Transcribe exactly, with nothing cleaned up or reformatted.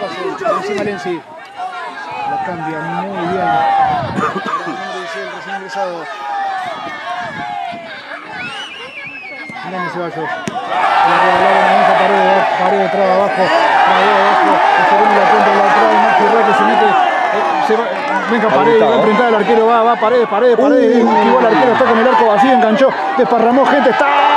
pase encima Lenzi. Lo cambia muy bien. Recién ingresado. Grande Ceballos. Le regalaron a esa pared, pared de traba abajo. Pared abajo. El segundo la contra la traba. Maxi Roque se mete. Eh, se va, venga Paredes, va a enfrentar al arquero. Va, va Paredes, Paredes, Paredes. Uh, Esquivó al arquero, está con el arco vacío, enganchó. Desparramó gente. Está.